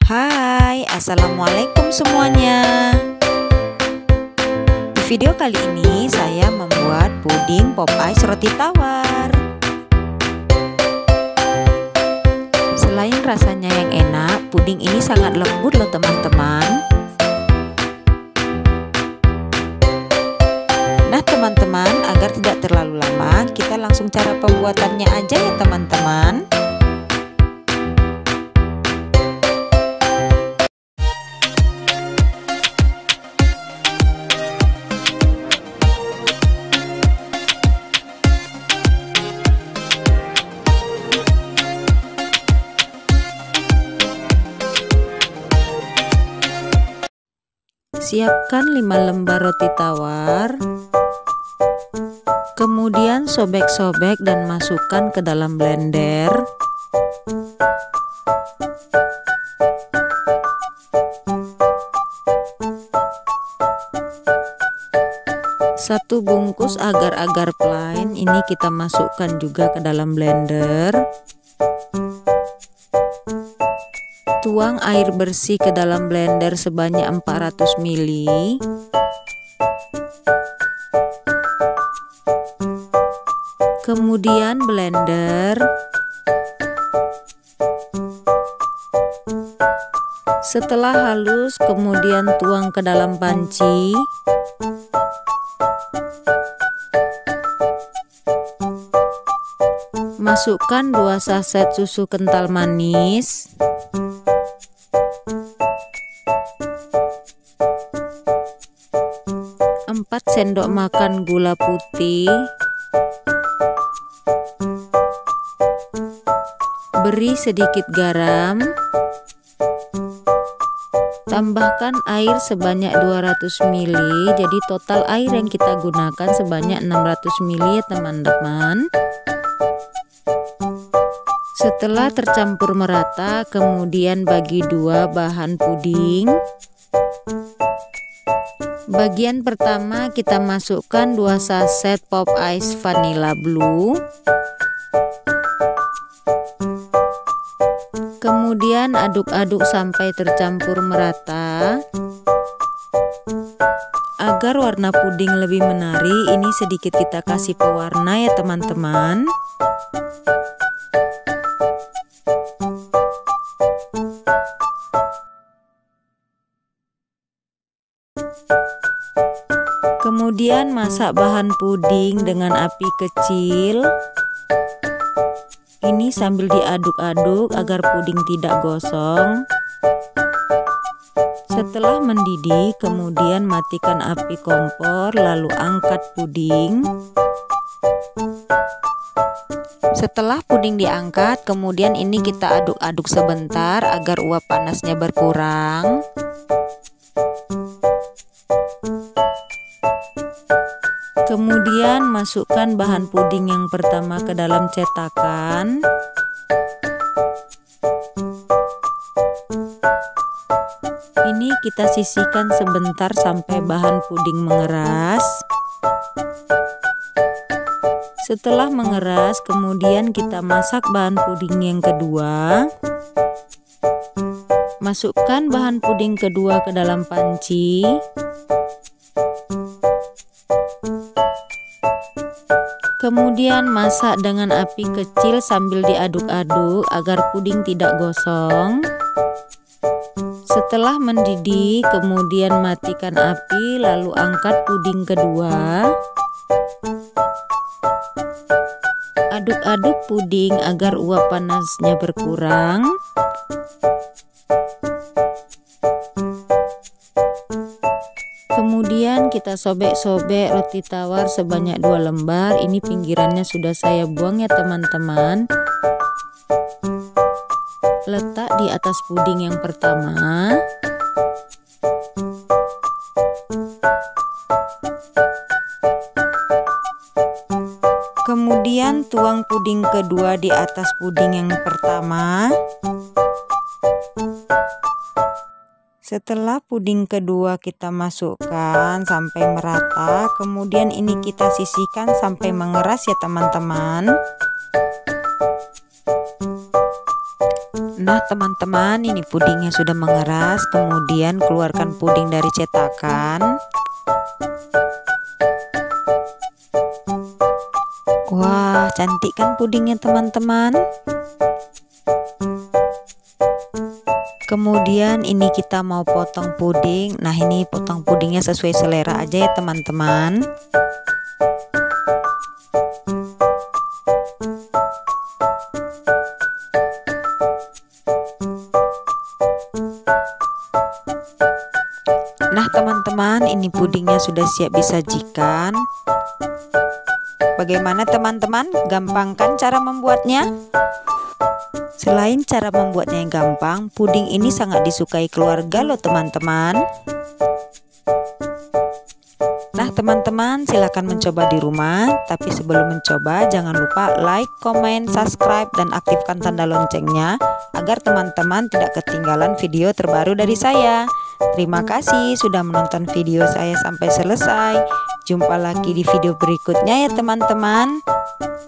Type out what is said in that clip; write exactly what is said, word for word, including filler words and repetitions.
Hai, assalamualaikum semuanya. Di video kali ini saya membuat puding pop ice roti tawar. Selain rasanya yang enak, puding ini sangat lembut loh teman-teman. Nah teman-teman, agar tidak terlalu lama, kita langsung cara pembuatannya aja ya teman-teman. Siapkan lima lembar roti tawar. Kemudian sobek-sobek dan masukkan ke dalam blender. Satu bungkus agar-agar plain ini kita masukkan juga ke dalam blender. Tuang air bersih ke dalam blender sebanyak empat ratus mililiter. Kemudian blender. Setelah halus, kemudian tuang ke dalam panci. Masukkan dua saset susu kental manis. empat sendok makan gula putih. Beri sedikit garam. Tambahkan air sebanyak dua ratus mililiter. Jadi total air yang kita gunakan sebanyak enam ratus mililiter ya teman-teman. Setelah tercampur merata, kemudian bagi dua bahan puding. Bagian pertama kita masukkan dua saset pop ice vanilla blue. Kemudian aduk-aduk sampai tercampur merata. Agar warna puding lebih menari, ini sedikit kita kasih pewarna ya teman-teman. Kemudian masak bahan puding dengan api kecil. Ini sambil diaduk-aduk agar puding tidak gosong. Setelah mendidih, kemudian matikan api kompor, lalu angkat puding. Setelah puding diangkat, kemudian ini kita aduk-aduk sebentar agar uap panasnya berkurang. Kemudian masukkan bahan puding yang pertama ke dalam cetakan. Ini kita sisihkan sebentar sampai bahan puding mengeras. Setelah mengeras, kemudian kita masak bahan puding yang kedua. Masukkan bahan puding kedua ke dalam panci. Kemudian masak dengan api kecil sambil diaduk-aduk agar puding tidak gosong. Setelah mendidih, kemudian matikan api, lalu angkat puding kedua. Aduk-aduk puding agar uap panasnya berkurang. Kemudian kita sobek-sobek roti tawar sebanyak dua lembar. Ini pinggirannya sudah saya buang ya teman-teman. Letak di atas puding yang pertama. Kemudian tuang puding kedua di atas puding yang pertama. Setelah puding kedua kita masukkan sampai merata, kemudian ini kita sisihkan sampai mengeras ya teman-teman. Nah teman-teman, ini pudingnya sudah mengeras. Kemudian keluarkan puding dari cetakan. Wah, cantik kan pudingnya teman-teman. Kemudian ini kita mau potong puding. Nah ini potong pudingnya sesuai selera aja ya teman-teman. Nah teman-teman, ini pudingnya sudah siap disajikan. Bagaimana teman-teman? Gampang kan cara membuatnya? Selain cara membuatnya yang gampang, puding ini sangat disukai keluarga loh teman-teman. Nah teman-teman, silahkan mencoba di rumah. Tapi sebelum mencoba, jangan lupa like, komen, subscribe, dan aktifkan tanda loncengnya agar teman-teman tidak ketinggalan video terbaru dari saya. Terima kasih sudah menonton video saya sampai selesai. Jumpa lagi di video berikutnya ya teman-teman.